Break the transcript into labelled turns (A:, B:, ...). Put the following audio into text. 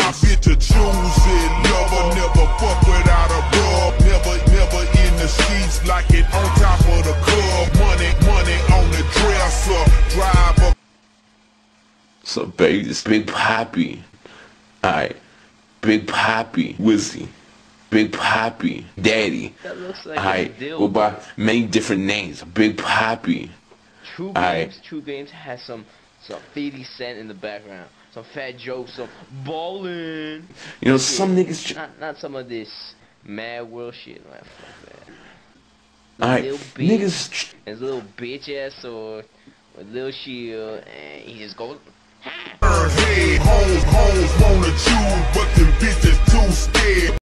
A: bitch a choosing lover, never fuck without a rub. Never in the streets like it on top of the club. Money on the dresser, drive a.
B: So baby, this Big Papi. Alright. Big Papi, Wizzy. Big Papi, Daddy.
C: That looks like
B: Alright, go by many different names. Big Papi.
C: True Games has some 50 Cent in the background. Some Fat Joe, some ballin'.
B: You know, some niggas.
C: Not some of this Mad World shit, man. Fuck that.
B: Alright,
C: Niggas. His little bitch ass sword with Lil Shield, and he just goes.
A: Hey, hoes wanna choose, but them bitches too scared.